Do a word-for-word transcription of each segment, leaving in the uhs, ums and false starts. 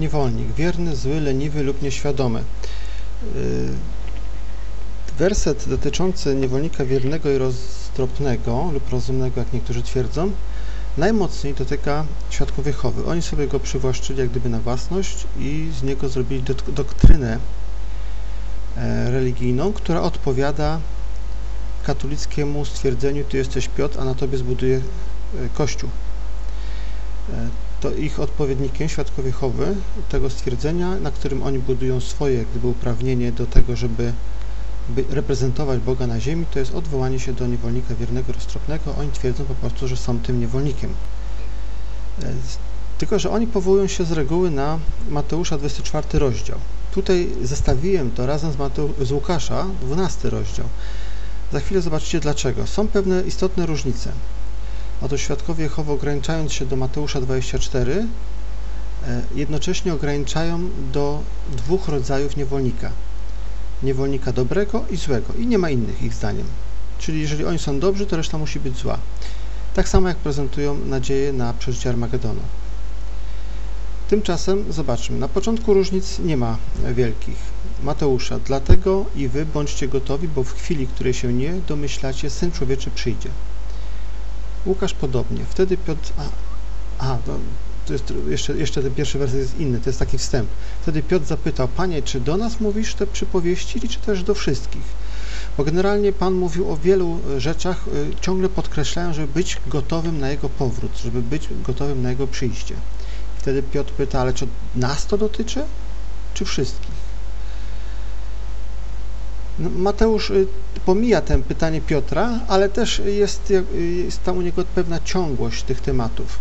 niewolnik, wierny, zły, leniwy lub nieświadomy. Werset dotyczący niewolnika wiernego i roztropnego lub rozumnego, jak niektórzy twierdzą, najmocniej dotyka świadków Jehowy. Oni sobie go przywłaszczyli jak gdyby na własność i z niego zrobili doktrynę religijną, która odpowiada katolickiemu stwierdzeniu: ty jesteś Piotr, a na tobie zbuduje Kościół. To ich odpowiednikiem, świadkowie Jehowy, tego stwierdzenia, na którym oni budują swoje jak gdyby uprawnienie do tego, żeby by reprezentować Boga na ziemi, to jest odwołanie się do niewolnika wiernego, roztropnego. Oni twierdzą po prostu, że są tym niewolnikiem. Tylko że oni powołują się z reguły na Mateusza dwudziesty czwarty rozdział. Tutaj zestawiłem to razem z, Mateu- z Łukasza, dwunasty rozdział. Za chwilę zobaczycie dlaczego. Są pewne istotne różnice. Otóż świadkowie Jehowy, ograniczając się do Mateusza dwudziestego czwartego, jednocześnie ograniczają do dwóch rodzajów niewolnika. Niewolnika dobrego i złego. I nie ma innych, ich zdaniem. Czyli jeżeli oni są dobrzy, to reszta musi być zła. Tak samo jak prezentują nadzieję na przeżycie Armagedonu. Tymczasem zobaczmy. Na początku różnic nie ma wielkich. Mateusza: dlatego i wy bądźcie gotowi, bo w chwili, której się nie domyślacie, Syn Człowieczy przyjdzie. Łukasz podobnie. Wtedy Piotr... A, a to, to jest jeszcze, jeszcze ten pierwszy werset jest inny, to jest taki wstęp. Wtedy Piotr zapytał: Panie, czy do nas mówisz te przypowieści, czy też do wszystkich? Bo generalnie Pan mówił o wielu rzeczach, ciągle podkreślają, żeby być gotowym na Jego powrót, żeby być gotowym na Jego przyjście. Wtedy Piotr pyta: ale czy nas to dotyczy, czy wszystkich? No, Mateusz pomija to pytanie Piotra, ale też jest, jest tam u niego pewna ciągłość tych tematów.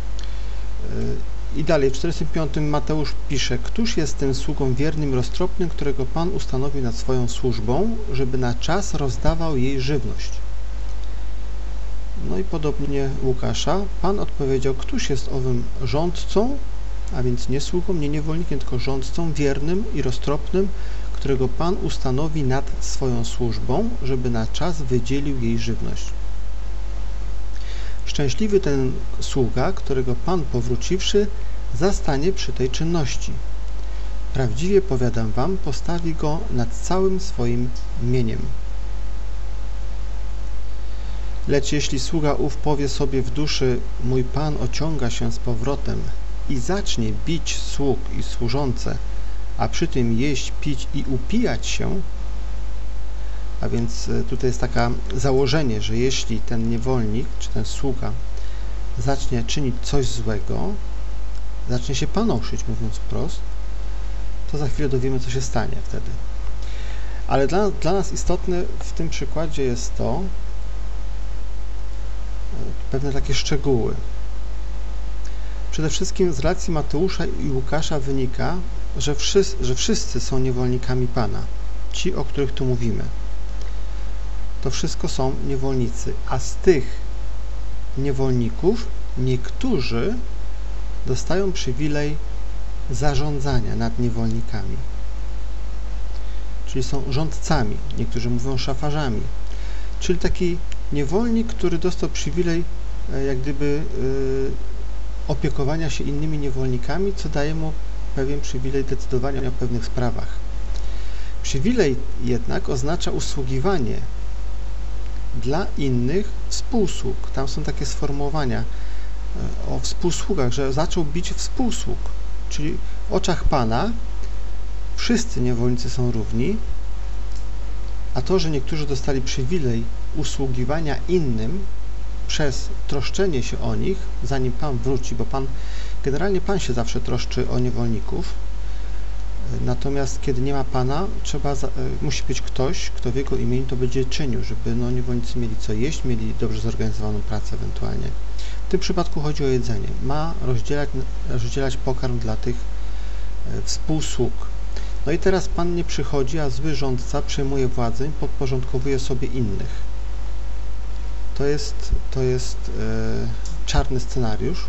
I dalej, w czterdziestym piątym Mateusz pisze: któż jest tym sługą wiernym i roztropnym, którego Pan ustanowił nad swoją służbą, żeby na czas rozdawał jej żywność? No i podobnie Łukasza. Pan odpowiedział: któż jest owym rządcą, a więc nie sługą, nie niewolnikiem, tylko rządcą wiernym i roztropnym, którego Pan ustanowi nad swoją służbą, żeby na czas wydzielił jej żywność. Szczęśliwy ten sługa, którego Pan, powróciwszy, zastanie przy tej czynności. Prawdziwie powiadam wam, postawi go nad całym swoim mieniem. Lecz jeśli sługa ów powie sobie w duszy: mój Pan ociąga się z powrotem, i zacznie bić sług i służące, a przy tym jeść, pić i upijać się, a więc tutaj jest takie założenie, że jeśli ten niewolnik, czy ten sługa zacznie czynić coś złego, zacznie się panoszyć, mówiąc wprost, to za chwilę dowiemy, co się stanie wtedy. Ale dla, dla nas istotne w tym przykładzie jest to, pewne takie szczegóły. Przede wszystkim z relacji Mateusza i Łukasza wynika, że wszyscy, że wszyscy są niewolnikami Pana. Ci, o których tu mówimy. To wszystko są niewolnicy, a z tych niewolników niektórzy dostają przywilej zarządzania nad niewolnikami. Czyli są rządcami, niektórzy mówią szafarzami. Czyli taki niewolnik, który dostał przywilej jak gdyby yy, opiekowania się innymi niewolnikami, co daje mu pewien przywilej decydowania o pewnych sprawach. Przywilej jednak oznacza usługiwanie dla innych współsług. Tam są takie sformułowania o współsługach, że zaczął bić współsług. Czyli w oczach Pana wszyscy niewolnicy są równi, a to, że niektórzy dostali przywilej usługiwania innym przez troszczenie się o nich, zanim Pan wróci, bo Pan, generalnie Pan się zawsze troszczy o niewolników, natomiast kiedy nie ma Pana, trzeba, musi być ktoś, kto w Jego imieniu to będzie czynił, żeby no, niewolnicy mieli co jeść, mieli dobrze zorganizowaną pracę ewentualnie. W tym przypadku chodzi o jedzenie. Ma rozdzielać, rozdzielać pokarm dla tych współsług. No i teraz Pan nie przychodzi, a zły rządca przejmuje władzę i podporządkowuje sobie innych. To jest, to jest e, czarny scenariusz,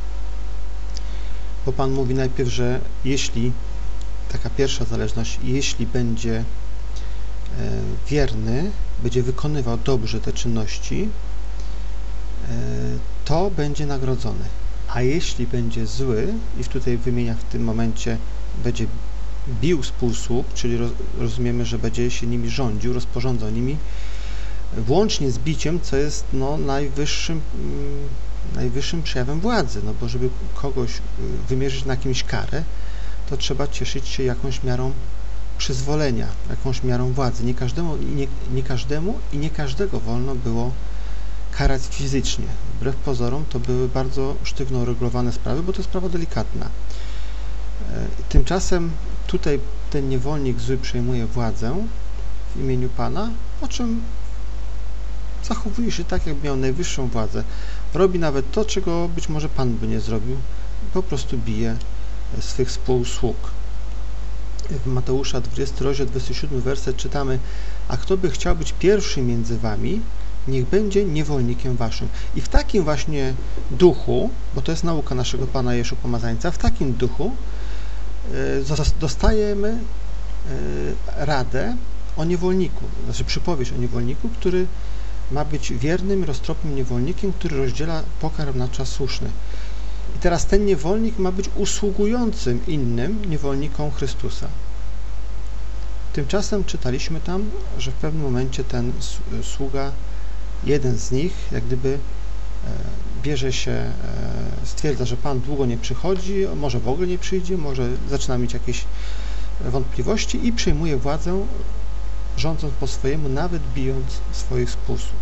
bo Pan mówi najpierw, że jeśli, taka pierwsza zależność, jeśli będzie e, wierny, będzie wykonywał dobrze te czynności, e, to będzie nagrodzony. A jeśli będzie zły, i tutaj wymienia w tym momencie, będzie bił spółsług, czyli roz, rozumiemy, że będzie się nimi rządził, rozporządzał nimi, włącznie z biciem, co jest no, najwyższym, mm, najwyższym przejawem władzy, no bo żeby kogoś wymierzyć na kimś karę, to trzeba cieszyć się jakąś miarą przyzwolenia, jakąś miarą władzy. Nie każdemu, nie, nie każdemu i nie każdego wolno było karać fizycznie. Wbrew pozorom to były bardzo sztywno uregulowane sprawy, bo to jest sprawa delikatna. Tymczasem tutaj ten niewolnik zły przejmuje władzę w imieniu Pana, po czym zachowuje się tak, jakby miał najwyższą władzę. Robi nawet to, czego być może Pan by nie zrobił. Po prostu bije swych współsług. W Mateusza dwudziestym rozdział, dwudziesty siódmy werset czytamy: a kto by chciał być pierwszy między wami, niech będzie niewolnikiem waszym. I w takim właśnie duchu, bo to jest nauka naszego Pana Jeszu Pomazańca, w takim duchu dostajemy radę o niewolniku, znaczy przypowieść o niewolniku, który ma być wiernym, roztropnym niewolnikiem, który rozdziela pokarm na czas słuszny. I teraz ten niewolnik ma być usługującym innym niewolnikom Chrystusa. Tymczasem czytaliśmy tam, że w pewnym momencie ten sługa, jeden z nich, jak gdyby bierze się, stwierdza, że Pan długo nie przychodzi, może w ogóle nie przyjdzie, może zaczyna mieć jakieś wątpliwości i przejmuje władzę, rządząc po swojemu, nawet bijąc swoich współsług.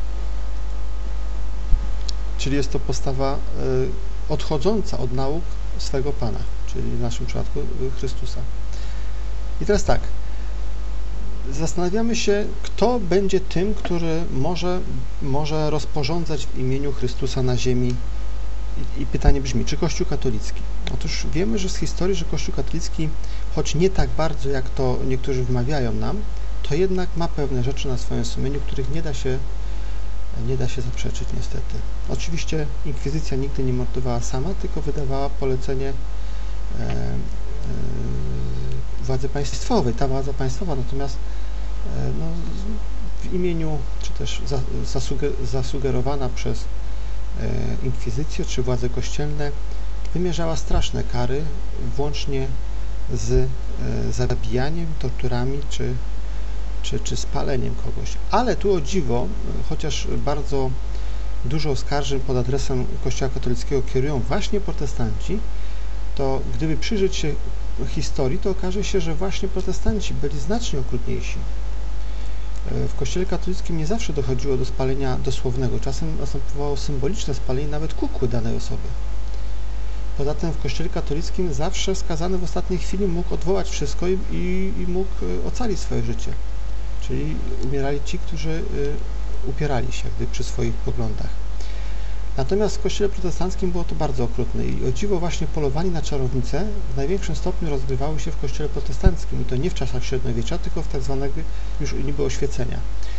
Czyli jest to postawa odchodząca od nauk swego Pana, czyli w naszym przypadku Chrystusa. I teraz tak, zastanawiamy się, kto będzie tym, który może, może rozporządzać w imieniu Chrystusa na ziemi. I, I pytanie brzmi, czy Kościół katolicki? Otóż wiemy, że z historii, że Kościół katolicki, choć nie tak bardzo, jak to niektórzy wmawiają nam, to jednak ma pewne rzeczy na swoim sumieniu, których nie da się, nie da się zaprzeczyć niestety. Oczywiście inkwizycja nigdy nie mordowała sama, tylko wydawała polecenie e, e, władzy państwowej. Ta władza państwowa natomiast e, no, w imieniu, czy też za, zasuger, zasugerowana przez e, inkwizycję, czy władze kościelne, wymierzała straszne kary, włącznie z e, zabijaniem, torturami, czy Czy, czy spaleniem kogoś. Ale tu o dziwo, chociaż bardzo dużo oskarżeń pod adresem Kościoła katolickiego kierują właśnie protestanci, to gdyby przyjrzeć się historii, to okaże się, że właśnie protestanci byli znacznie okrutniejsi. W Kościele katolickim nie zawsze dochodziło do spalenia dosłownego. Czasem następowało symboliczne spalenie nawet kukły danej osoby. Poza tym w Kościele katolickim zawsze skazany w ostatniej chwili mógł odwołać wszystko i, i, i mógł ocalić swoje życie. Czyli umierali ci, którzy y, upierali się gdy przy swoich poglądach. Natomiast w Kościele protestanckim było to bardzo okrutne i o dziwo właśnie polowanie na czarownice w największym stopniu rozgrywały się w Kościele protestanckim i to nie w czasach średniowiecza, tylko w tak zwanego już niby oświecenia.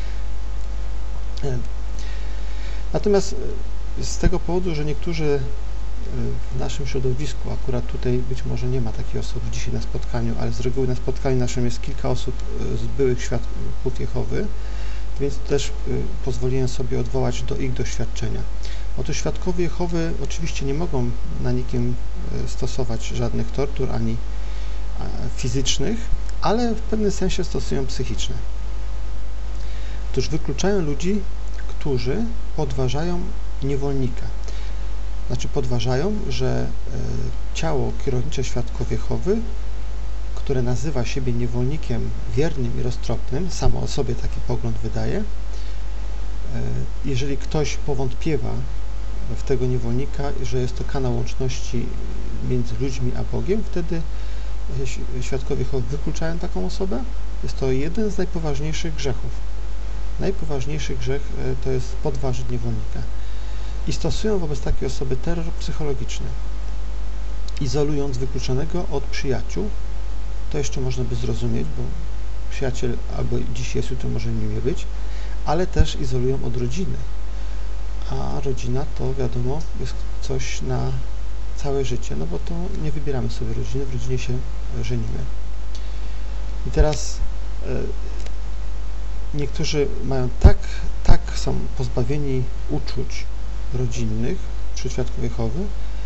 Natomiast z tego powodu, że niektórzy w naszym środowisku, akurat tutaj być może nie ma takiej osoby dzisiaj na spotkaniu, ale z reguły na spotkaniu naszym jest kilka osób z byłych świadków Jehowy, więc też pozwoliłem sobie odwołać do ich doświadczenia. Otóż świadkowie Jehowy oczywiście nie mogą na nikim stosować żadnych tortur ani fizycznych, ale w pewnym sensie stosują psychiczne. Otóż wykluczają ludzi, którzy podważają niewolnika. Znaczy podważają, że ciało kierownicze świadków Jehowy, które nazywa siebie niewolnikiem wiernym i roztropnym, samo o sobie taki pogląd wydaje, jeżeli ktoś powątpiewa w tego niewolnika, że jest to kanał łączności między ludźmi a Bogiem, wtedy świadkowie Jehowy wykluczają taką osobę. Jest to jeden z najpoważniejszych grzechów. Najpoważniejszy grzech to jest podważyć niewolnika. I stosują wobec takiej osoby terror psychologiczny, izolując wykluczonego od przyjaciół. To jeszcze można by zrozumieć, bo przyjaciel albo dziś jest, jutro może nim nie być, ale też izolują od rodziny. A rodzina to wiadomo jest coś na całe życie, no bo to nie wybieramy sobie rodziny, w rodzinie się żenimy. I teraz e, niektórzy mają tak, tak są pozbawieni uczuć rodzinnych wśród świadków Jehowy,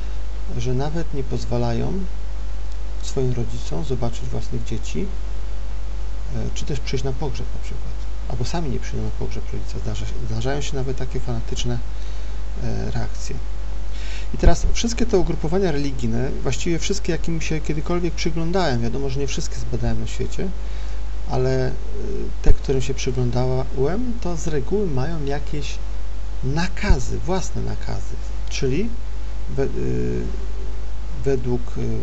że nawet nie pozwalają swoim rodzicom zobaczyć własnych dzieci, czy też przyjść na pogrzeb na przykład, albo sami nie przyjdą na pogrzeb rodzica. Zdarza się, zdarzają się nawet takie fanatyczne reakcje. I teraz wszystkie te ugrupowania religijne, właściwie wszystkie, jakim się kiedykolwiek przyglądałem, wiadomo, że nie wszystkie zbadałem na świecie, ale te, którym się przyglądałem, to z reguły mają jakieś nakazy, własne nakazy, czyli według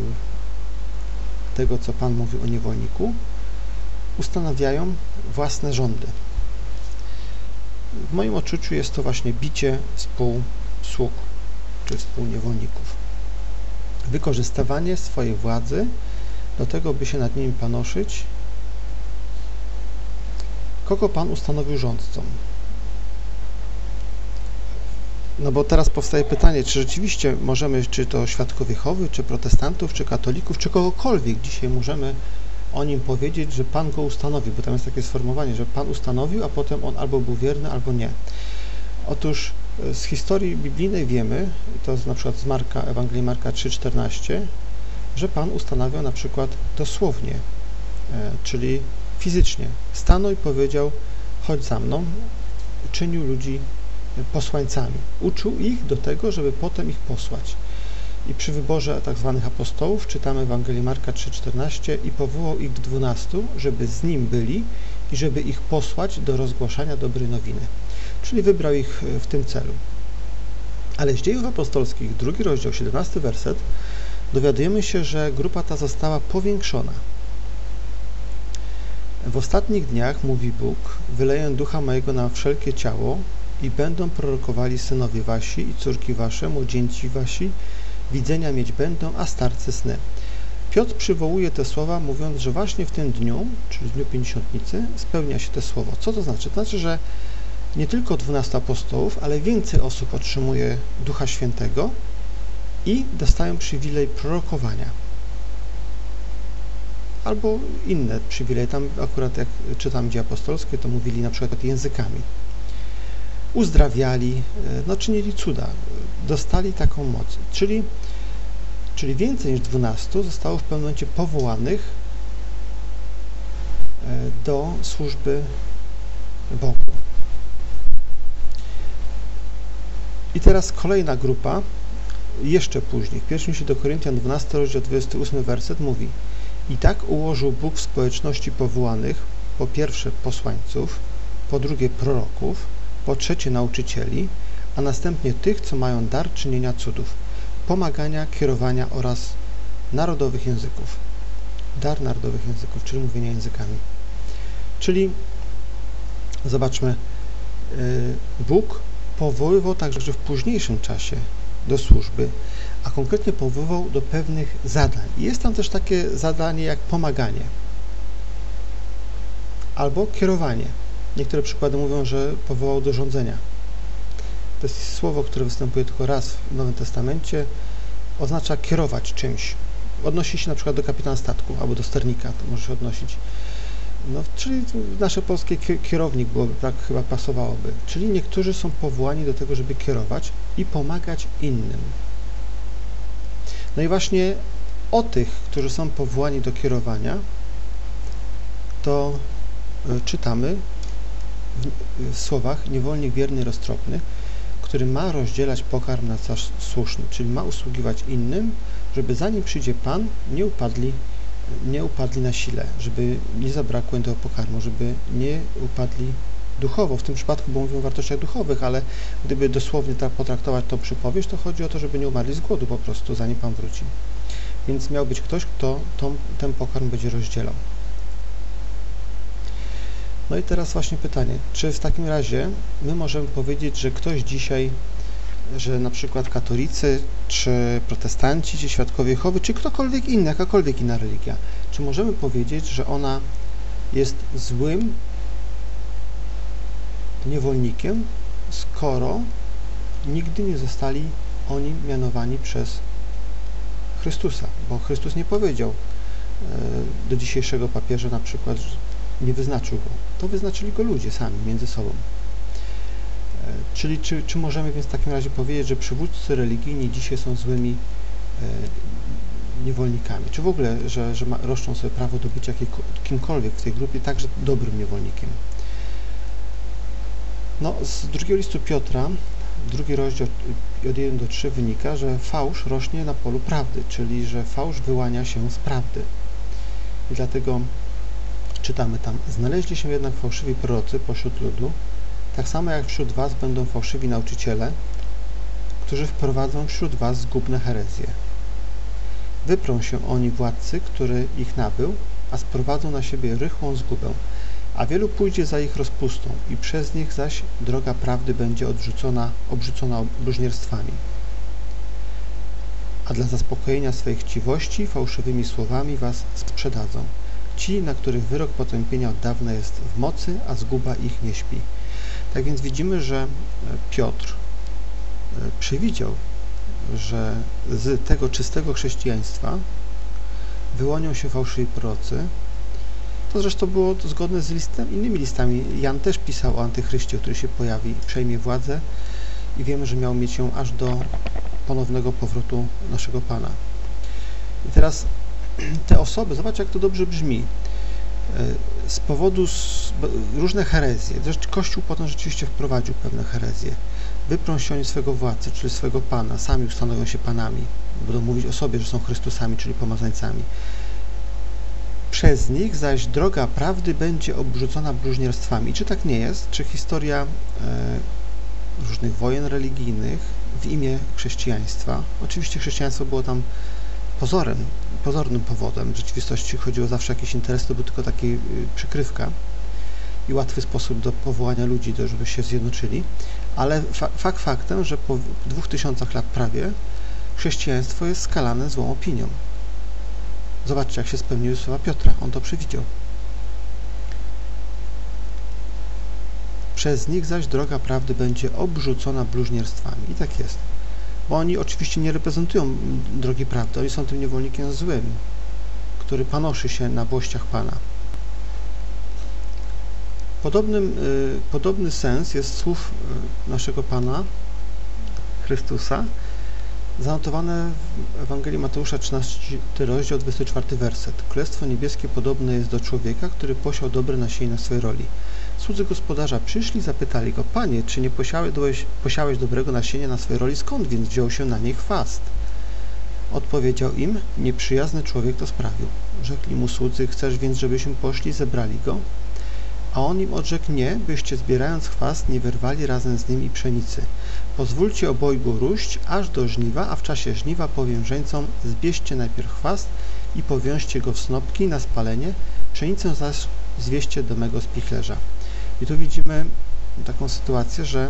tego, co Pan mówi o niewolniku, ustanawiają własne rządy. W moim odczuciu jest to właśnie bicie współsług czy współniewolników. Wykorzystywanie swojej władzy do tego, by się nad nimi panoszyć. Kogo Pan ustanowił rządcą? No bo teraz powstaje pytanie, czy rzeczywiście możemy, czy to Świadków Jehowy, czy protestantów, czy katolików, czy kogokolwiek dzisiaj możemy o nim powiedzieć, że Pan go ustanowił, bo tam jest takie sformułowanie, że Pan ustanowił, a potem on albo był wierny, albo nie. Otóż z historii biblijnej wiemy, to na przykład z Marka, Ewangelii Marka trzy czternaście, że Pan ustanawiał na przykład dosłownie, czyli fizycznie. Stanął i powiedział, chodź za mną, czynił ludzi posłańcami. Uczył ich do tego, żeby potem ich posłać. I przy wyborze tak zwanych apostołów czytamy Ewangelii Marka trzy czternaście i powołał ich dwunastu, żeby z nim byli i żeby ich posłać do rozgłaszania dobrej nowiny. Czyli wybrał ich w tym celu. Ale z Dziejów Apostolskich, drugi rozdział, siedemnasty werset, dowiadujemy się, że grupa ta została powiększona. W ostatnich dniach, mówi Bóg, wyleję ducha mojego na wszelkie ciało i będą prorokowali synowie wasi i córki wasze, młodzieńci wasi, widzenia mieć będą, a starcy sny. Piotr przywołuje te słowa, mówiąc, że właśnie w tym dniu, czyli w dniu Pięćdziesiątnicy, spełnia się to słowo. Co to znaczy? To znaczy, że nie tylko dwunastu apostołów, ale więcej osób otrzymuje Ducha Świętego i dostają przywilej prorokowania. Albo inne przywileje. Tam akurat jak czytam Dzieje Apostolskie, to mówili na przykład językami. Uzdrawiali, no czynili cuda. Dostali taką moc. Czyli, czyli więcej niż dwunastu zostało w pewnym momencie powołanych do służby Bogu. I teraz kolejna grupa, jeszcze później, w pierwszym liście do Koryntian, dwunasty rozdział, dwudziesty ósmy werset mówi: i tak ułożył Bóg w społeczności powołanych, po pierwsze posłańców, po drugie proroków, po trzecie nauczycieli, a następnie tych, co mają dar czynienia cudów, pomagania, kierowania oraz narodowych języków. Dar narodowych języków, czyli mówienia językami. Czyli, zobaczmy, Bóg powoływał także w późniejszym czasie do służby, a konkretnie powoływał do pewnych zadań. I jest tam też takie zadanie jak pomaganie albo kierowanie. Niektóre przykłady mówią, że powołał do rządzenia. To jest słowo, które występuje tylko raz w Nowym Testamencie. Oznacza kierować czymś. Odnosi się na przykład do kapitana statku albo do sternika, to może się odnosić. No, czyli nasze polskie kierownik byłoby, tak chyba pasowałoby. Czyli niektórzy są powołani do tego, żeby kierować i pomagać innym. No i właśnie o tych, którzy są powołani do kierowania, to czytamy w słowach niewolnik wierny i roztropny, który ma rozdzielać pokarm na czas słuszny, czyli ma usługiwać innym, żeby zanim przyjdzie Pan, nie upadli, nie upadli na sile, żeby nie zabrakło im tego pokarmu, żeby nie upadli duchowo. W tym przypadku, bo mówimy o wartościach duchowych, ale gdyby dosłownie tak potraktować tą przypowieść, to chodzi o to, żeby nie umarli z głodu po prostu, zanim Pan wróci. Więc miał być ktoś, kto tą, ten pokarm będzie rozdzielał. No i teraz właśnie pytanie, czy w takim razie my możemy powiedzieć, że ktoś dzisiaj, że na przykład katolicy, czy protestanci, czy Świadkowie Jehowy, czy ktokolwiek inny, jakakolwiek inna religia, czy możemy powiedzieć, że ona jest złym niewolnikiem, skoro nigdy nie zostali oni mianowani przez Chrystusa, bo Chrystus nie powiedział do dzisiejszego papieża na przykład, że nie wyznaczył go. To wyznaczyli go ludzie sami, między sobą. Czyli czy, czy możemy więc w takim razie powiedzieć, że przywódcy religijni dzisiaj są złymi niewolnikami, czy w ogóle, że, że ma, roszczą sobie prawo do bycia kimkolwiek w tej grupie, także dobrym niewolnikiem. No, z drugiego listu Piotra, drugi rozdział od jeden do trzech wynika, że fałsz rośnie na polu prawdy, czyli że fałsz wyłania się z prawdy. I dlatego czytamy tam: znaleźli się jednak fałszywi prorocy pośród ludu, tak samo jak wśród was będą fałszywi nauczyciele, którzy wprowadzą wśród was zgubne herezje. Wyprą się oni władcy, który ich nabył, a sprowadzą na siebie rychłą zgubę, a wielu pójdzie za ich rozpustą i przez nich zaś droga prawdy będzie odrzucona, obrzucona bluźnierstwami. A dla zaspokojenia swej chciwości fałszywymi słowami was sprzedadzą. Ci, na których wyrok potępienia od dawna jest w mocy, a zguba ich nie śpi. Tak więc widzimy, że Piotr przewidział, że z tego czystego chrześcijaństwa wyłonią się fałszywi prorocy. To zresztą było zgodne z listem, innymi listami. Jan też pisał o antychryście, który się pojawi, przejmie władzę i wiemy, że miał mieć ją aż do ponownego powrotu naszego Pana. I teraz te osoby, zobacz, jak to dobrze brzmi, z powodu różne herezje, zresztą Kościół potem rzeczywiście wprowadził pewne herezje, wyprą się oni swego władcy, czyli swego Pana, sami ustanowią się Panami, będą mówić o sobie, że są Chrystusami, czyli pomazańcami. Przez nich zaś droga prawdy będzie obrzucona bluźnierstwami. I czy tak nie jest? Czy historia e, różnych wojen religijnych w imię chrześcijaństwa, oczywiście chrześcijaństwo było tam pozorem, pozornym powodem, w rzeczywistości chodziło zawsze o jakieś interesy, to był tylko taka y, przykrywka i łatwy sposób do powołania ludzi, do, żeby się zjednoczyli, ale fa fakt faktem, że po dwóch tysiącach lat prawie chrześcijaństwo jest skalane złą opinią. Zobaczcie, jak się spełniły słowa Piotra. On to przewidział. Przez nich zaś droga prawdy będzie obrzucona bluźnierstwami. I tak jest. Bo oni oczywiście nie reprezentują drogi prawdy. Oni są tym niewolnikiem złym, który panoszy się na włościach Pana. Podobnym, y, podobny sens jest słów y, naszego Pana Chrystusa, zanotowane w Ewangelii Mateusza trzynasty rozdział, dwudziesty czwarty werset. Królestwo niebieskie podobne jest do człowieka, który posiał dobre nasienie na swojej roli. Słudzy gospodarza przyszli, zapytali go: Panie, czy nie posiałeś, posiałeś dobrego nasienia na swojej roli? Skąd więc wziął się na niej chwast? Odpowiedział im: nieprzyjazny człowiek to sprawił. Rzekli mu słudzy: chcesz więc, żebyśmy poszli, zebrali go? A on im odrzekł: nie, byście zbierając chwast nie wyrwali razem z nim i pszenicy. Pozwólcie obojgu róść aż do żniwa, a w czasie żniwa powiem żeńcom: zbierzcie najpierw chwast i powiążcie go w snopki na spalenie, pszenicę zaś zwieście do mego spichlerza. I tu widzimy taką sytuację, że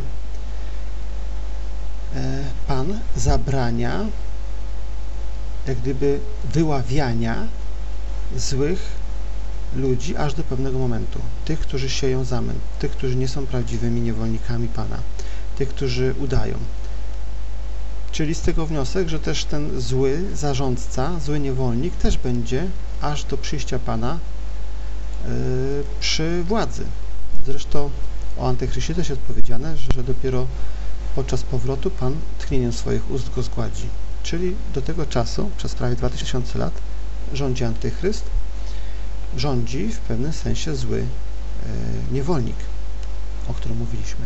Pan zabrania jak gdyby wyławiania złych ludzi aż do pewnego momentu. Tych, którzy sieją zamęt, tych, którzy nie są prawdziwymi niewolnikami Pana, tych, którzy udają. Czyli z tego wniosek, że też ten zły zarządca, zły niewolnik też będzie aż do przyjścia Pana yy, przy władzy. Zresztą o Antychryście też jest powiedziane, że dopiero podczas powrotu Pan tchnieniem swoich ust go zgładzi. Czyli do tego czasu, przez prawie dwa tysiące lat, rządzi Antychryst, rządzi w pewnym sensie zły yy, niewolnik, o którym mówiliśmy.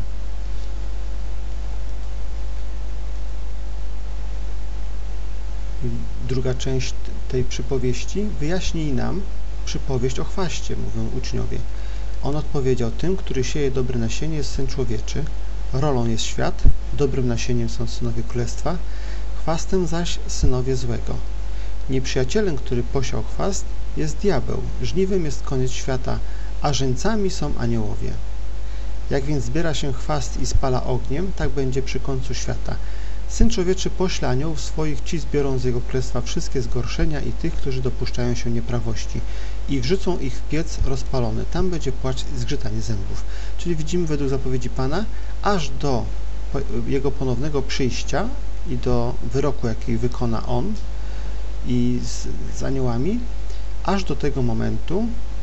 Druga część tej przypowieści wyjaśni nam przypowieść o chwaście, mówią uczniowie. On odpowiedział: tym, który sieje dobre nasienie, jest Syn Człowieczy, rolą jest świat, dobrym nasieniem są synowie królestwa, chwastem zaś synowie złego. Nieprzyjacielem, który posiał chwast, jest diabeł, żniwem jest koniec świata, a żeńcami są aniołowie. Jak więc zbiera się chwast i spala ogniem, tak będzie przy końcu świata. Syn Człowieczy pośle aniołów swoich, ci zbiorą z jego królestwa wszystkie zgorszenia i tych, którzy dopuszczają się nieprawości, i wrzucą ich w piec rozpalony. Tam będzie płacz i zgrzytanie zębów. Czyli widzimy według zapowiedzi Pana, aż do jego ponownego przyjścia i do wyroku, jaki wykona On i z, z aniołami, aż do tego momentu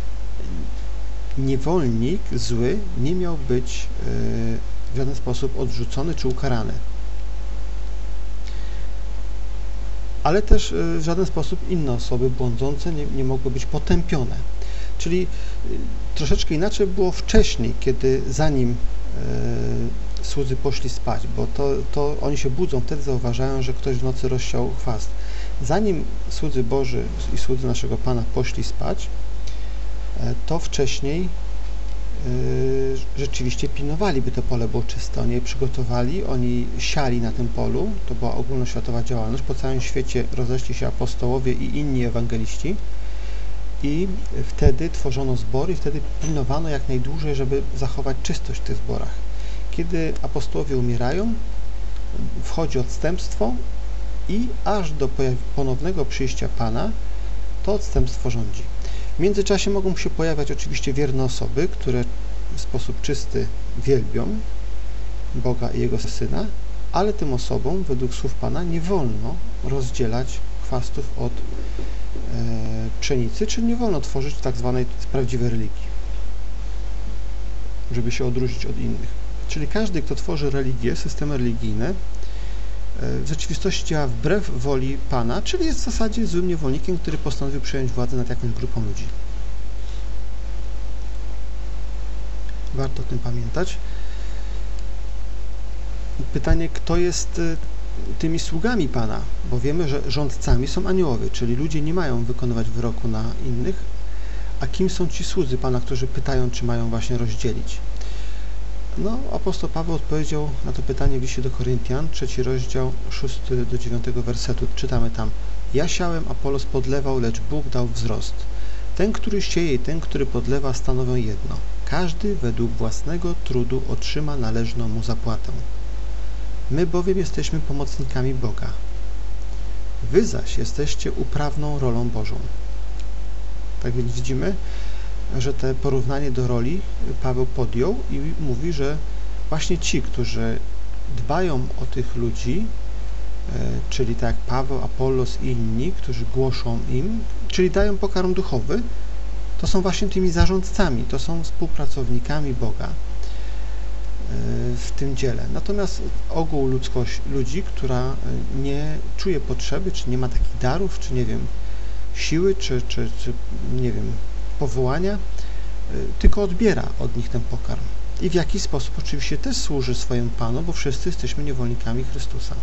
niewolnik zły nie miał być yy, w żaden sposób odrzucony czy ukarany. ale też w żaden sposób inne osoby błądzące nie, nie mogły być potępione. Czyli troszeczkę inaczej było wcześniej, kiedy zanim e, słudzy poszli spać, bo to, to oni się budzą, wtedy zauważają, że ktoś w nocy rozsiał chwast. Zanim słudzy Boży i słudzy naszego Pana poszli spać, e, to wcześniej e, rzeczywiście pilnowali, by to pole było czyste. Oni je przygotowali, oni siali na tym polu, to była ogólnoświatowa działalność, po całym świecie rozeszli się apostołowie i inni ewangeliści, i wtedy tworzono zbory i wtedy pilnowano jak najdłużej, żeby zachować czystość w tych zborach. Kiedy apostołowie umierają, wchodzi odstępstwo i aż do ponownego przyjścia Pana to odstępstwo rządzi. W międzyczasie mogą się pojawiać oczywiście wierne osoby, które w sposób czysty wielbią Boga i Jego Syna, ale tym osobom według słów Pana nie wolno rozdzielać chwastów od pszenicy, czyli nie wolno tworzyć tak zwanej prawdziwej religii, żeby się odróżnić od innych. Czyli każdy, kto tworzy religię, systemy religijne, w rzeczywistości działa wbrew woli Pana, czyli jest w zasadzie złym niewolnikiem, który postanowił przejąć władzę nad jakąś grupą ludzi. Warto o tym pamiętać. Pytanie, kto jest tymi sługami Pana, bo wiemy, że rządcami są aniołowie, czyli ludzie nie mają wykonywać wyroku na innych, a kim są ci słudzy Pana, którzy pytają, czy mają właśnie rozdzielić? No, apostoł Paweł odpowiedział na to pytanie w liście do Koryntian, trzeci rozdział, szósty do dziewiątego wersetu. Czytamy tam: ja siałem, Apolos podlewał, lecz Bóg dał wzrost. Ten, który sieje i ten, który podlewa, stanowią jedno. Każdy według własnego trudu otrzyma należną mu zapłatę. My bowiem jesteśmy pomocnikami Boga. Wy zaś jesteście uprawną rolą Bożą. Tak więc widzimy, że te porównanie do roli Paweł podjął i mówi, że właśnie ci, którzy dbają o tych ludzi, czyli tak jak Paweł, Apollos i inni, którzy głoszą im, czyli dają pokarm duchowy, to są właśnie tymi zarządcami, to są współpracownikami Boga w tym dziele. Natomiast ogół ludzkość, ludzi, która nie czuje potrzeby, czy nie ma takich darów, czy nie wiem, siły, czy, czy, czy nie wiem, powołania, tylko odbiera od nich ten pokarm. I w jakiś sposób oczywiście też służy swojemu Panu, bo wszyscy jesteśmy niewolnikami Chrystusa.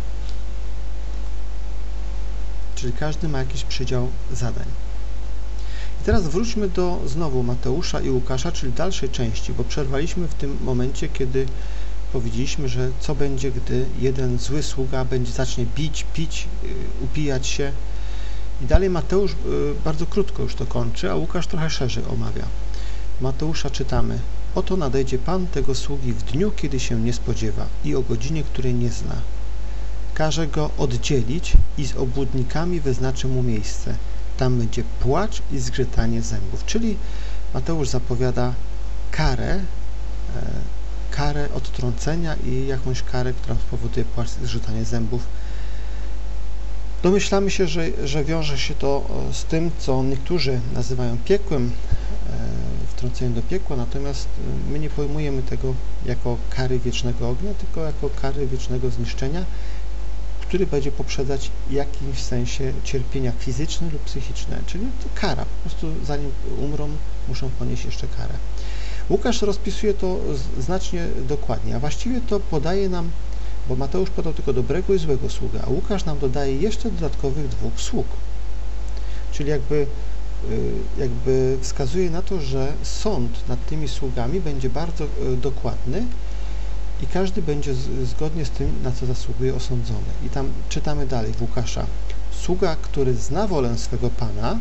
Czyli każdy ma jakiś przydział zadań. I teraz wróćmy do znowu Mateusza i Łukasza, czyli dalszej części, bo przerwaliśmy w tym momencie, kiedy powiedzieliśmy, że co będzie, gdy jeden zły sługa będzie zacznie bić, pić, upijać się. I dalej Mateusz bardzo krótko już to kończy, a Łukasz trochę szerzej omawia. Mateusza czytamy: oto nadejdzie Pan tego sługi w dniu, kiedy się nie spodziewa i o godzinie, której nie zna. Każe go oddzielić i z obłudnikami wyznaczy mu miejsce. Tam będzie płacz i zgrzytanie zębów. Czyli Mateusz zapowiada karę, karę odtrącenia i jakąś karę, która spowoduje płacz i zgrzytanie zębów. Domyślamy się, że, że wiąże się to z tym, co niektórzy nazywają piekłem, wtrąceniem do piekła, natomiast my nie pojmujemy tego jako kary wiecznego ognia, tylko jako kary wiecznego zniszczenia, który będzie poprzedzać w jakimś sensie cierpienia fizyczne lub psychiczne, czyli to kara, po prostu zanim umrą, muszą ponieść jeszcze karę. Łukasz rozpisuje to znacznie dokładnie, a właściwie to podaje nam, bo Mateusz podał tylko dobrego i złego sługa, a Łukasz nam dodaje jeszcze dodatkowych dwóch sług. Czyli jakby, jakby wskazuje na to, że sąd nad tymi sługami będzie bardzo dokładny i każdy będzie zgodnie z tym, na co zasługuje, osądzony. I tam czytamy dalej w Łukasza: sługa, który zna wolę swego Pana,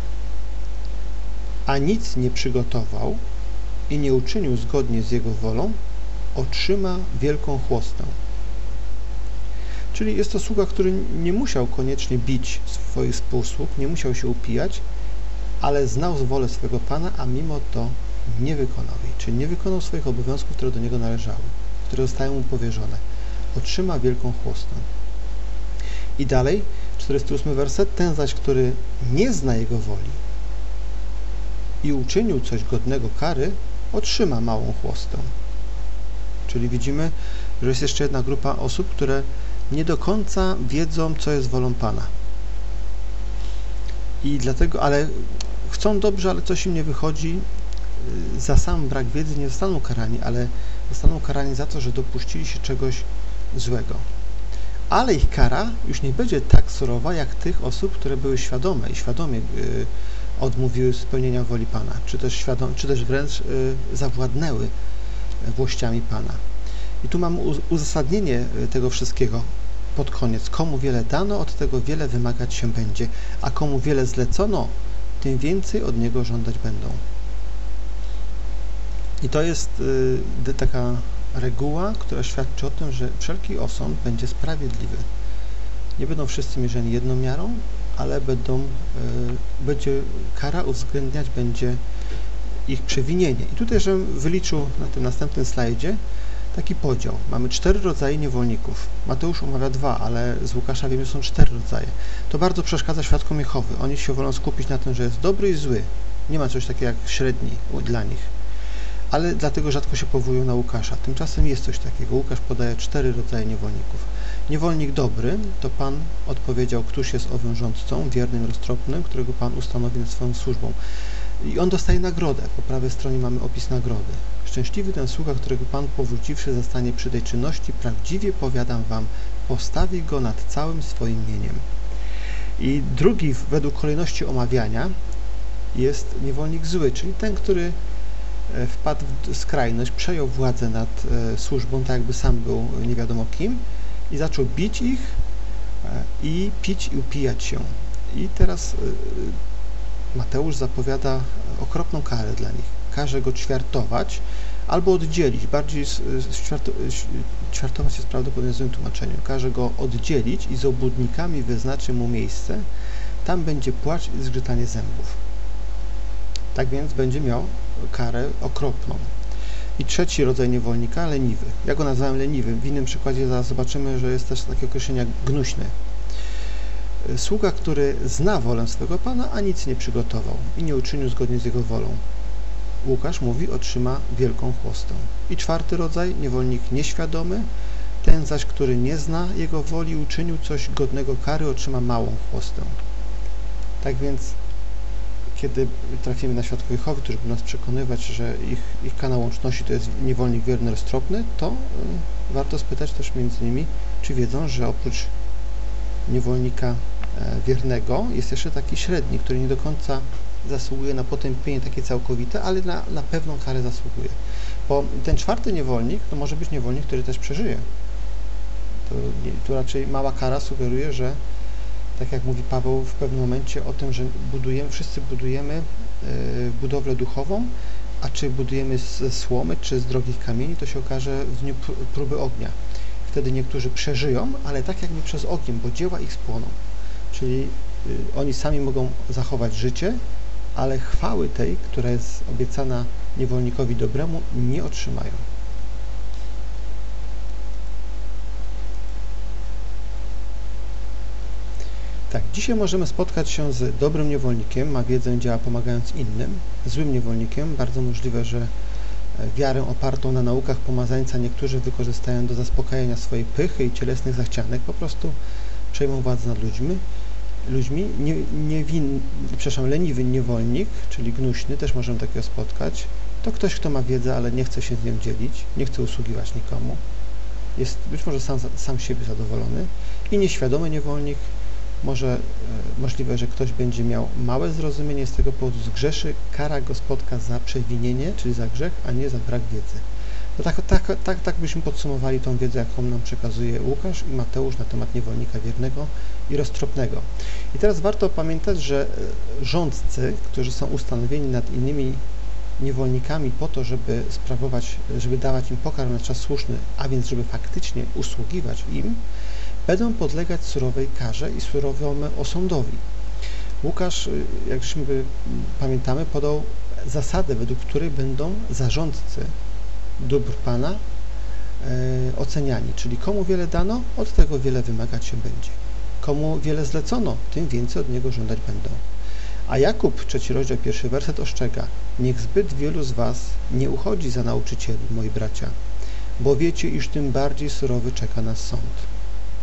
a nic nie przygotował i nie uczynił zgodnie z jego wolą, otrzyma wielką chłostę. Czyli jest to sługa, który nie musiał koniecznie bić swoich współsług, nie musiał się upijać, ale znał wolę swego Pana, a mimo to nie wykonał jej, czyli nie wykonał swoich obowiązków, które do niego należały, które zostały mu powierzone. Otrzyma wielką chłostę. I dalej, czterdziesty ósmy werset: ten zaś, który nie zna jego woli i uczynił coś godnego kary, otrzyma małą chłostę. Czyli widzimy, że jest jeszcze jedna grupa osób, które nie do końca wiedzą, co jest wolą Pana. I dlatego, ale chcą dobrze, ale coś im nie wychodzi. Za sam brak wiedzy nie zostaną karani, ale zostaną karani za to, że dopuścili się czegoś złego. Ale ich kara już nie będzie tak surowa, jak tych osób, które były świadome i świadomie y, odmówiły spełnienia woli Pana, czy też, świadom, czy też wręcz y, zawładnęły włościami Pana. I tu mamy uzasadnienie tego wszystkiego pod koniec. Komu wiele dano, od tego wiele wymagać się będzie, a komu wiele zlecono, tym więcej od niego żądać będą. I to jest y, taka reguła, która świadczy o tym, że wszelki osąd będzie sprawiedliwy. Nie będą wszyscy mierzeni jedną miarą, ale będą, y, będzie kara uwzględniać będzie ich przewinienie. I tutaj, żebym wyliczył na tym następnym slajdzie taki podział. Mamy cztery rodzaje niewolników. Mateusz omawia dwa, ale z Łukasza wiemy, że są cztery rodzaje. To bardzo przeszkadza świadkom Jehowy. Oni się wolą skupić na tym, że jest dobry i zły. Nie ma czegoś takiego jak średni dla nich. Ale dlatego rzadko się powołują na Łukasza. Tymczasem jest coś takiego. Łukasz podaje cztery rodzaje niewolników. Niewolnik dobry, to Pan odpowiedział, któż jest owym rządcą, wiernym, roztropnym, którego Pan ustanowi nad swoją służbą. I on dostaje nagrodę. Po prawej stronie mamy opis nagrody. Szczęśliwy ten sługa, którego Pan powróciwszy zastanie przy tej czynności, prawdziwie powiadam wam, postawi go nad całym swoim mieniem. I drugi według kolejności omawiania jest niewolnik zły, czyli ten, który wpadł w skrajność, przejął władzę nad e, służbą, tak jakby sam był nie wiadomo kim i zaczął bić ich e, i pić i upijać się. I teraz e, Mateusz zapowiada okropną karę dla nich. Każe go ćwiartować albo oddzielić. Bardziej ćwiarto, ćwiartować jest prawdopodobnie w złym tłumaczeniu. Każe go oddzielić i z obłudnikami wyznaczy mu miejsce. Tam będzie płacz i zgrzytanie zębów. Tak więc będzie miał karę okropną. I trzeci rodzaj niewolnika, leniwy. Ja go nazwałem leniwym. W innym przykładzie zaraz zobaczymy, że jest też takie określenie jak gnuśny. Sługa, który zna wolę swego Pana, a nic nie przygotował i nie uczynił zgodnie z jego wolą. Łukasz mówi, otrzyma wielką chłostę. I czwarty rodzaj, niewolnik nieświadomy, ten zaś, który nie zna jego woli i uczynił coś godnego kary, otrzyma małą chłostę. Tak więc kiedy trafimy na świadków Jehowy, którzy będą nas przekonywać, że ich, ich kanał łączności to jest niewolnik wierny, roztropny, to y, warto spytać też między nimi, czy wiedzą, że oprócz niewolnika e, wiernego jest jeszcze taki średni, który nie do końca zasługuje na potępienie takie całkowite, ale na, na pewną karę zasługuje. Bo ten czwarty niewolnik to może być niewolnik, który też przeżyje. To, tu raczej mała kara sugeruje, że tak jak mówi Paweł w pewnym momencie o tym, że budujemy, wszyscy budujemy y, budowlę duchową, a czy budujemy ze słomy, czy z drogich kamieni, to się okaże w dniu próby ognia. Wtedy niektórzy przeżyją, ale tak jakby przez ogień, bo dzieła ich spłoną. Czyli y, oni sami mogą zachować życie, ale chwały tej, która jest obiecana niewolnikowi dobremu, nie otrzymają. Tak, dzisiaj możemy spotkać się z dobrym niewolnikiem, ma wiedzę, działa pomagając innym, złym niewolnikiem, bardzo możliwe, że wiarę opartą na naukach pomazańca niektórzy wykorzystają do zaspokajania swojej pychy i cielesnych zachcianek, po prostu przejmą władzę nad ludźmi. ludźmi. Nie, niewin, przepraszam, leniwy niewolnik, czyli gnuśny, też możemy takiego spotkać. To ktoś, kto ma wiedzę, ale nie chce się z nią dzielić, nie chce usługiwać nikomu. Jest być może sam, sam siebie zadowolony. I nieświadomy niewolnik, może e, możliwe, że ktoś będzie miał małe zrozumienie, z tego powodu zgrzeszy, kara go spotka za przewinienie, czyli za grzech, a nie za brak wiedzy. To tak, tak, tak, tak byśmy podsumowali tą wiedzę, jaką nam przekazuje Łukasz i Mateusz na temat niewolnika wiernego i roztropnego. I teraz warto pamiętać, że rządcy, którzy są ustanowieni nad innymi niewolnikami po to, żeby sprawować, żeby dawać im pokarm na czas słuszny, a więc żeby faktycznie usługiwać im, będą podlegać surowej karze i surowemu osądowi. Łukasz, jak żeśmy pamiętamy, podał zasadę, według której będą zarządcy dóbr Pana e, oceniani, czyli komu wiele dano, od tego wiele wymagać się będzie. Komu wiele zlecono, tym więcej od niego żądać będą. A Jakub, trzeci rozdział, pierwszy werset ostrzega: niech zbyt wielu z was nie uchodzi za nauczycieli, moi bracia, bo wiecie, iż tym bardziej surowy czeka nas sąd.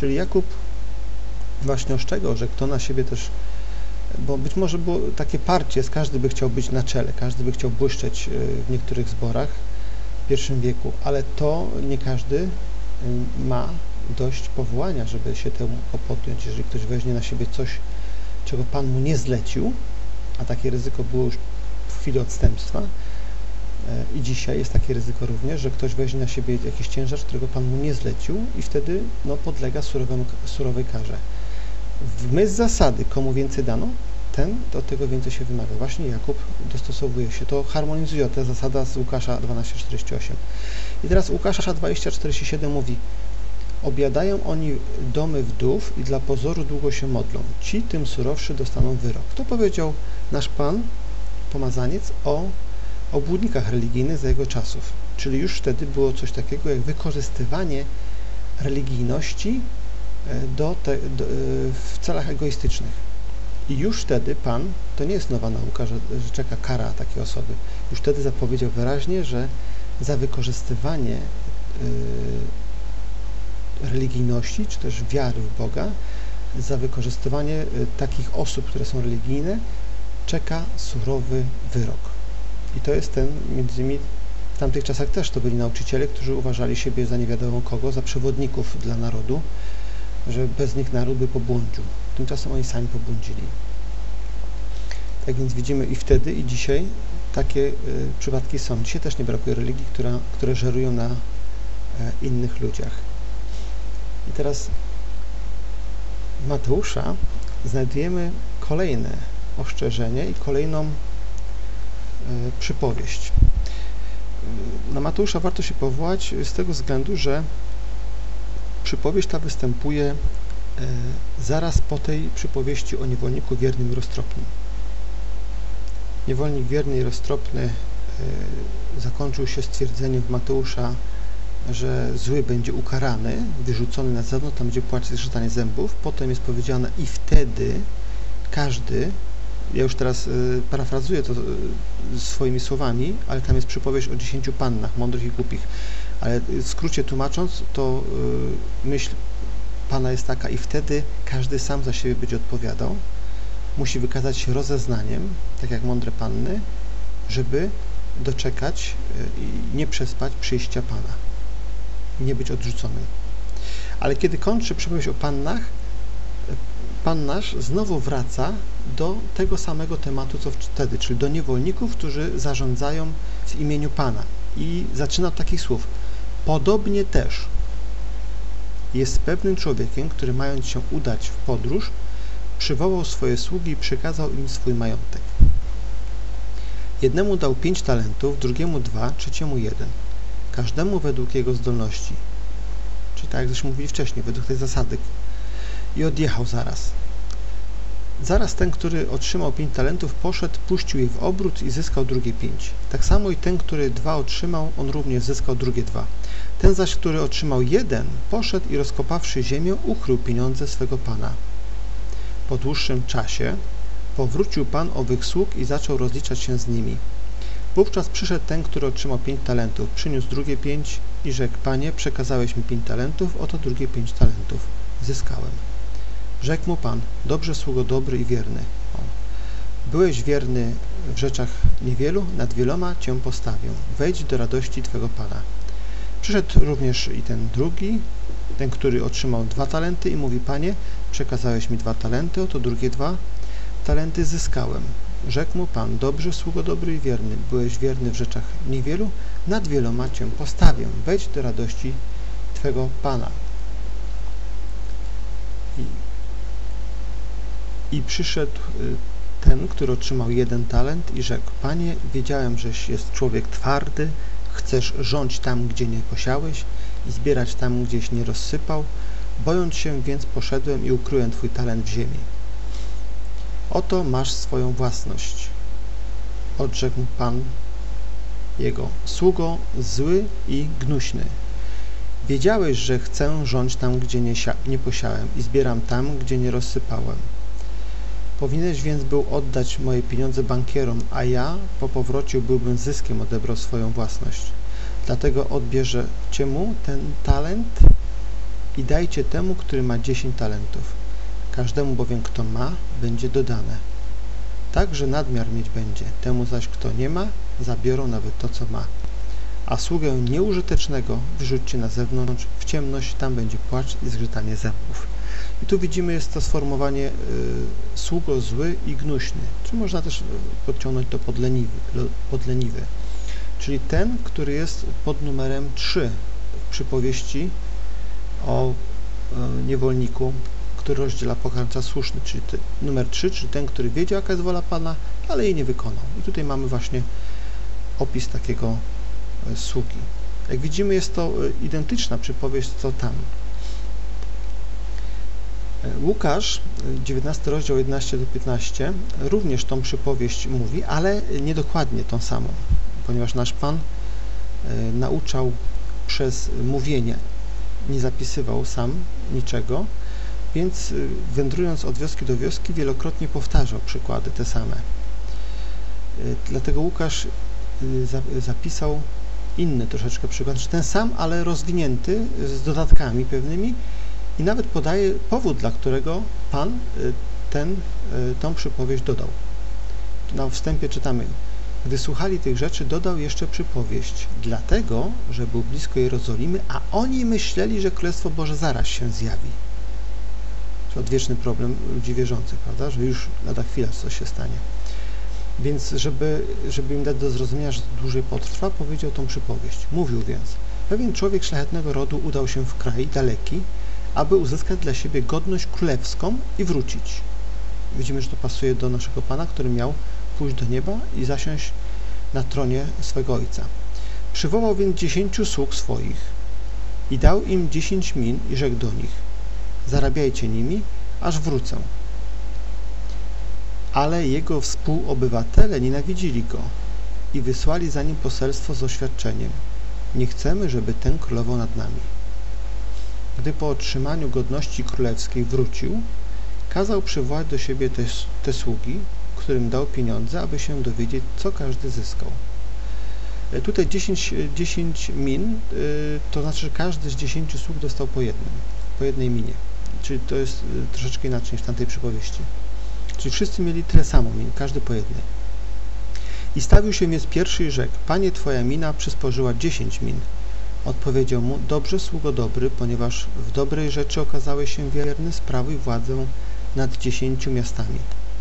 Czyli Jakub właśnie ostrzegał, że kto na siebie też, bo być może było takie parcie, każdy by chciał być na czele, każdy by chciał błyszczeć w niektórych zborach w pierwszym wieku, ale to nie każdy ma dość powołania, żeby się temu podjąć. Jeżeli ktoś weźmie na siebie coś, czego Pan mu nie zlecił, a takie ryzyko było już w chwili odstępstwa, i dzisiaj jest takie ryzyko również, że ktoś weźmie na siebie jakiś ciężar, którego Pan mu nie zlecił i wtedy no, podlega surowemu, surowej karze. W myśl zasady, komu więcej dano, ten do tego więcej się wymaga. Właśnie Jakub dostosowuje się. To harmonizuje ta zasada z Łukasza dwanaście czterdzieści osiem. I teraz Łukasza dwadzieścia czterdzieści siedem mówi: obiadają oni domy wdów i dla pozoru długo się modlą. Ci tym surowszy dostaną wyrok. To powiedział nasz Pan, pomazaniec, o obłudnikach religijnych za jego czasów. Czyli już wtedy było coś takiego jak wykorzystywanie religijności do te, do, w celach egoistycznych. I już wtedy Pan, to nie jest nowa nauka, że, że czeka kara takiej osoby. Już wtedy zapowiedział wyraźnie, że za wykorzystywanie y, religijności, czy też wiary w Boga, za wykorzystywanie y, takich osób, które są religijne, czeka surowy wyrok. I to jest ten, między innymi w tamtych czasach też to byli nauczyciele, którzy uważali siebie za nie wiadomo kogo, za przewodników dla narodu, że bez nich naród by pobłądził. Tymczasem oni sami pobłądzili. Tak więc widzimy i wtedy, i dzisiaj takie y, przypadki są. Dzisiaj też nie brakuje religii, która, które żerują na e, innych ludziach. I teraz w Mateusza znajdujemy kolejne ostrzeżenie i kolejną przypowieść. Na Mateusza warto się powołać z tego względu, że przypowieść ta występuje zaraz po tej przypowieści o niewolniku wiernym i roztropnym. Niewolnik wierny i roztropny zakończył się stwierdzeniem Mateusza, że zły będzie ukarany, wyrzucony na zewnątrz, tam będzie płacz i zgrzytanie zębów. Potem jest powiedziane: i wtedy każdy, ja już teraz y, parafrazuję to y, swoimi słowami, ale tam jest przypowieść o dziesięciu pannach, mądrych i głupich. Ale w skrócie tłumacząc, to y, myśl Pana jest taka: i wtedy każdy sam za siebie będzie odpowiadał. Musi wykazać się rozeznaniem, tak jak mądre panny, żeby doczekać y, i nie przespać przyjścia Pana. Nie być odrzuconym. Ale kiedy kończy przypowieść o pannach, Pan nasz znowu wraca do tego samego tematu, co wtedy, czyli do niewolników, którzy zarządzają w imieniu Pana. I zaczyna od takich słów: podobnie też jest pewnym człowiekiem, który mając się udać w podróż, przywołał swoje sługi i przekazał im swój majątek. Jednemu dał pięć talentów, drugiemu dwa, trzeciemu jeden. Każdemu według jego zdolności. Czyli tak jak żeśmy mówili wcześniej, według tej zasady. I odjechał zaraz. Zaraz ten, który otrzymał pięć talentów, poszedł, puścił je w obrót i zyskał drugie pięć. Tak samo i ten, który dwa otrzymał, on również zyskał drugie dwa. Ten zaś, który otrzymał jeden, poszedł i rozkopawszy ziemię, ukrył pieniądze swego pana. Po dłuższym czasie powrócił pan owych sług i zaczął rozliczać się z nimi. Wówczas przyszedł ten, który otrzymał pięć talentów, przyniósł drugie pięć i rzekł: Panie, przekazałeś mi pięć talentów, oto drugie pięć talentów. Zyskałem. Rzekł mu Pan: dobrze, sługo dobry i wierny. O. Byłeś wierny w rzeczach niewielu, nad wieloma Cię postawię. Wejdź do radości Twego Pana. Przyszedł również i ten drugi, ten, który otrzymał dwa talenty i mówi: Panie, przekazałeś mi dwa talenty, oto drugie dwa talenty zyskałem. Rzekł mu Pan: dobrze, sługo dobry i wierny. Byłeś wierny w rzeczach niewielu, nad wieloma Cię postawię. Wejdź do radości Twego Pana. I, I przyszedł ten, który otrzymał jeden talent i rzekł: Panie, wiedziałem, żeś jest człowiek twardy, chcesz rządź tam, gdzie nie posiałeś i zbierać tam, gdzieś nie rozsypał. Bojąc się, więc poszedłem i ukryłem Twój talent w ziemi. Oto masz swoją własność. Odrzekł Pan jego: sługo zły i gnuśny. Wiedziałeś, że chcę rządź tam, gdzie nie, nie posiałem i zbieram tam, gdzie nie rozsypałem. Powinieneś więc był oddać moje pieniądze bankierom, a ja po powrocie byłbym zyskiem odebrał swoją własność. Dlatego odbierzecie mu ten talent i dajcie temu, który ma dziesięć talentów. Każdemu bowiem, kto ma, będzie dodane. Tak, że nadmiar mieć będzie. Temu zaś, kto nie ma, zabiorą nawet to, co ma. A sługę nieużytecznego wyrzućcie na zewnątrz, w ciemność, tam będzie płacz i zgrzytanie zębów. I tu widzimy, jest to sformułowanie y, sługo zły i gnuśny, czy można też podciągnąć to podleniwy, podleniwy. Czyli ten, który jest pod numerem trzy w przypowieści o y, niewolniku, który rozdziela pokarm za słuszny, czyli ty, numer trzy, czyli ten, który wiedział, jaka jest wola Pana, ale jej nie wykonał. I tutaj mamy właśnie opis takiego y, sługi. Jak widzimy, jest to y, identyczna przypowieść, co tam. Łukasz, dziewiętnasty rozdział, jedenaście do piętnastu, również tą przypowieść mówi, ale niedokładnie tą samą, ponieważ nasz Pan y, nauczał przez mówienie, nie zapisywał sam niczego, więc y, wędrując od wioski do wioski wielokrotnie powtarzał przykłady te same. Y, dlatego Łukasz y, za, zapisał inny troszeczkę przykład, ten sam, ale rozwinięty z dodatkami pewnymi, i nawet podaje powód, dla którego Pan ten, tą przypowieść dodał. Na wstępie czytamy: gdy słuchali tych rzeczy, dodał jeszcze przypowieść, dlatego, że był blisko Jerozolimy, a oni myśleli, że Królestwo Boże zaraz się zjawi. To odwieczny problem ludzi wierzących, prawda, że już lada chwila coś się stanie. Więc, żeby, żeby im dać do zrozumienia, że to dłużej potrwa, powiedział tą przypowieść. Mówił więc: pewien człowiek szlachetnego rodu udał się w kraj daleki, aby uzyskać dla siebie godność królewską i wrócić. Widzimy, że to pasuje do naszego Pana, który miał pójść do nieba i zasiąść na tronie swego Ojca. Przywołał więc dziesięciu sług swoich i dał im dziesięć min i rzekł do nich: zarabiajcie nimi, aż wrócę. Ale jego współobywatele nienawidzili go i wysłali za nim poselstwo z oświadczeniem: nie chcemy, żeby ten królował nad nami. Gdy po otrzymaniu godności królewskiej wrócił, kazał przywołać do siebie te, te sługi, którym dał pieniądze, aby się dowiedzieć, co każdy zyskał. Tutaj dziesięć, dziesięć min, to znaczy, że każdy z dziesięciu sług dostał po jednym, po jednej minie. Czyli to jest troszeczkę inaczej niż w tamtej przypowieści. Czyli wszyscy mieli tyle samo min, każdy po jednej. I stawił się więc pierwszy i rzekł: Panie, twoja mina przysporzyła dziesięć min. Odpowiedział mu: dobrze, sługo dobry, ponieważ w dobrej rzeczy okazałeś się wierny, sprawuj władzę nad dziesięciu miastami.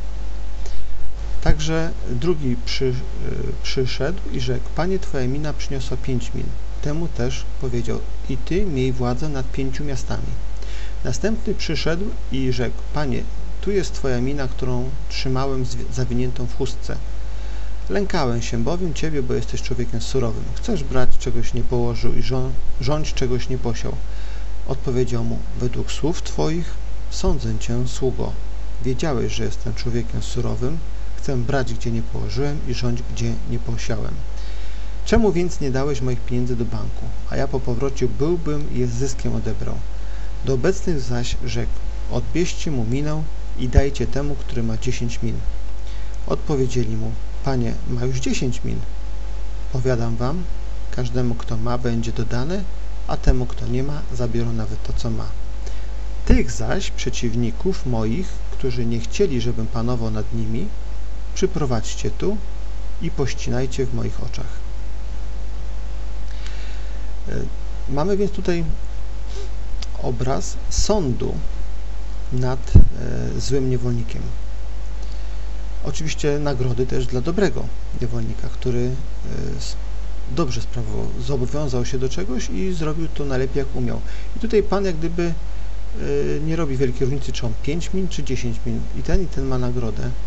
Także drugi przy, przyszedł i rzekł: Panie, twoja mina przyniosła pięć min. Temu też powiedział: i ty miej władzę nad pięciu miastami. Następny przyszedł i rzekł: Panie, tu jest twoja mina, którą trzymałem zawiniętą w chustce. Lękałem się bowiem ciebie, bo jesteś człowiekiem surowym. Chcesz brać, czegoś nie położył, i rządź, czegoś nie posiał. Odpowiedział mu: według słów twoich sądzę cię, sługo. Wiedziałeś, że jestem człowiekiem surowym. Chcę brać, gdzie nie położyłem, i rządź, gdzie nie posiałem. Czemu więc nie dałeś moich pieniędzy do banku? A ja po powrocie byłbym i je z zyskiem odebrał. Do obecnych zaś rzekł: odbierzcie mu minę i dajcie temu, który ma dziesięć min. Odpowiedzieli mu: Panie, ma już dziesięć min. Powiadam wam, każdemu, kto ma, będzie dodane, a temu, kto nie ma, zabiorą nawet to, co ma. Tych zaś przeciwników moich, którzy nie chcieli, żebym panował nad nimi, przyprowadźcie tu i pościnajcie w moich oczach. Mamy więc tutaj obraz sądu nad e, złym niewolnikiem. Oczywiście nagrody też dla dobrego niewolnika, który e, dobrze sprawował, zobowiązał się do czegoś i zrobił to najlepiej, jak umiał. I tutaj Pan jak gdyby e, nie robi wielkiej różnicy, czy on pięć min, czy dziesięć min. I ten, i ten ma nagrodę. E,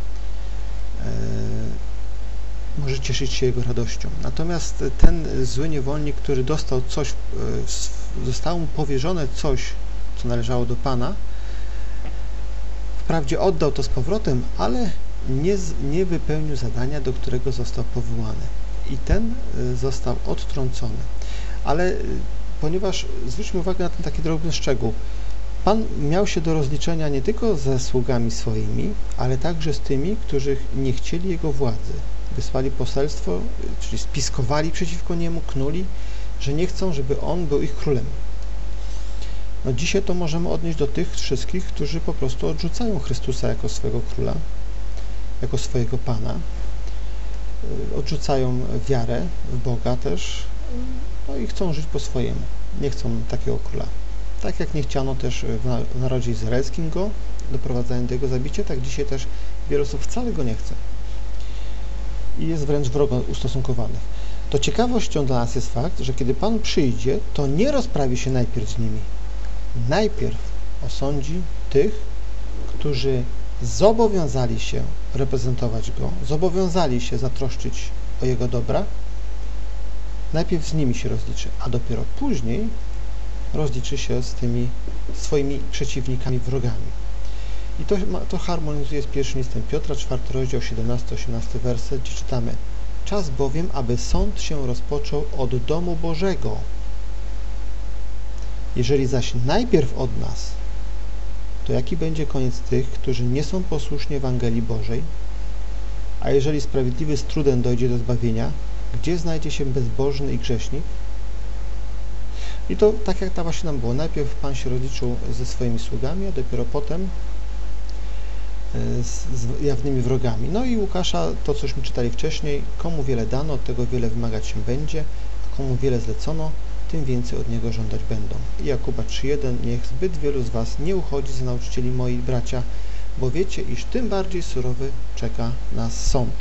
może cieszyć się jego radością. Natomiast ten zły niewolnik, który dostał coś, e, zostało mu powierzone coś, co należało do Pana, wprawdzie oddał to z powrotem, ale nie, nie wypełnił zadania, do którego został powołany. I ten został odtrącony. Ale ponieważ, zwróćmy uwagę na ten taki drobny szczegół, Pan miał się do rozliczenia nie tylko ze sługami swoimi, ale także z tymi, którzy nie chcieli Jego władzy. Wysłali poselstwo, czyli spiskowali przeciwko Niemu, knuli, że nie chcą, żeby On był ich królem. No dzisiaj to możemy odnieść do tych wszystkich, którzy po prostu odrzucają Chrystusa jako swojego króla, jako swojego Pana, odrzucają wiarę w Boga też, no i chcą żyć po swojemu, nie chcą takiego króla. Tak jak nie chciano też w narodzie izraelskim go, doprowadzając do jego zabicia, tak dzisiaj też wiele osób wcale go nie chce i jest wręcz wrogo ustosunkowanych. To ciekawością dla nas jest fakt, że kiedy Pan przyjdzie, to nie rozprawi się najpierw z nimi. Najpierw osądzi tych, którzy zobowiązali się reprezentować Go, zobowiązali się zatroszczyć o Jego dobra, najpierw z nimi się rozliczy, a dopiero później rozliczy się z tymi swoimi przeciwnikami, wrogami. I to, to harmonizuje z pierwszym listem Piotra, czwarty rozdział, siedemnasty osiemnasty werset, gdzie czytamy: czas bowiem, aby sąd się rozpoczął od domu Bożego. Jeżeli zaś najpierw od nas, to jaki będzie koniec tych, którzy nie są posłuszni Ewangelii Bożej? A jeżeli sprawiedliwy z trudem dojdzie do zbawienia, gdzie znajdzie się bezbożny i grzesznik? I to tak jak to właśnie nam było. Najpierw Pan się rozliczył ze swoimi sługami, a dopiero potem z, z jawnymi wrogami. No i Łukasza, to cośmy czytali wcześniej, komu wiele dano, od tego wiele wymagać się będzie, a komu wiele zlecono, tym więcej od niego żądać będą. I Jakuba trzy jeden, niech zbyt wielu z was nie uchodzi za nauczycieli moi bracia, bo wiecie, iż tym bardziej surowy czeka nas sąd.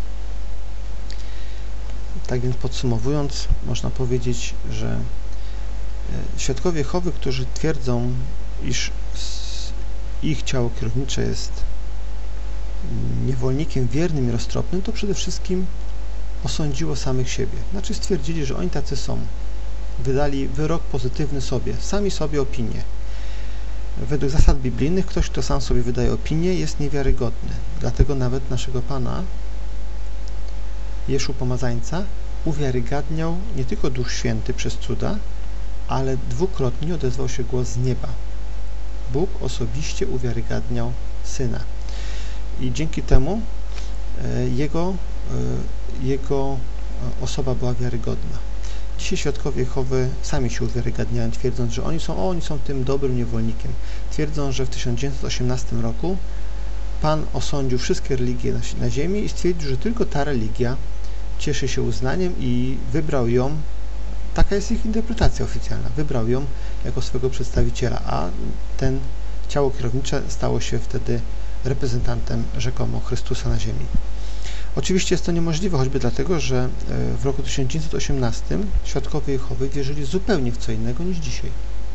Tak więc podsumowując, można powiedzieć, że świadkowie Jehowy, którzy twierdzą, iż ich ciało kierownicze jest niewolnikiem wiernym i roztropnym, to przede wszystkim osądziło samych siebie. Znaczy stwierdzili, że oni tacy są. Wydali wyrok pozytywny sobie, sami sobie opinię. Według zasad biblijnych ktoś, kto sam sobie wydaje opinię, jest niewiarygodny. Dlatego nawet naszego Pana, Jeszu Pomazańca, uwiarygadniał nie tylko Duch Święty przez cuda, ale dwukrotnie odezwał się głos z nieba. Bóg osobiście uwiarygadniał Syna. I dzięki temu jego, jego osoba była wiarygodna. Dzisiaj świadkowie Jehowy sami się uwiarygadniają, twierdząc, że oni są, o, oni są tym dobrym niewolnikiem. Twierdzą, że w tysiąc dziewięćset osiemnastym roku Pan osądził wszystkie religie na, na ziemi i stwierdził, że tylko ta religia cieszy się uznaniem i wybrał ją, taka jest ich interpretacja oficjalna, wybrał ją jako swego przedstawiciela, a ten ciało kierownicze stało się wtedy reprezentantem rzekomo Chrystusa na ziemi. Oczywiście jest to niemożliwe, choćby dlatego, że w roku tysiąc dziewięćset osiemnastym świadkowie Jehowy wierzyli zupełnie w co innego niż dzisiaj.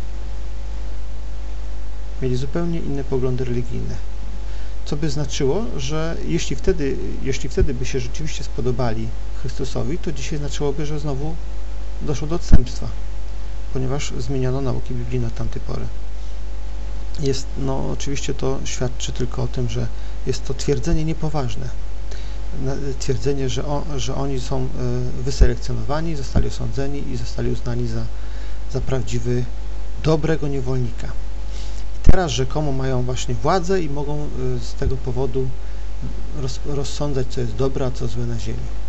Mieli zupełnie inne poglądy religijne. Co by znaczyło, że jeśli wtedy, jeśli wtedy by się rzeczywiście spodobali Chrystusowi, to dzisiaj znaczyłoby, że znowu doszło do odstępstwa, ponieważ zmieniono nauki biblijne od tamtej pory. Jest, no oczywiście to świadczy tylko o tym, że jest to twierdzenie niepoważne. Twierdzenie, że, o, że oni są wyselekcjonowani, zostali osądzeni i zostali uznani za, za prawdziwy, dobrego niewolnika. I teraz rzekomo mają właśnie władzę i mogą z tego powodu roz, rozsądzać, co jest dobre, a co złe na ziemi.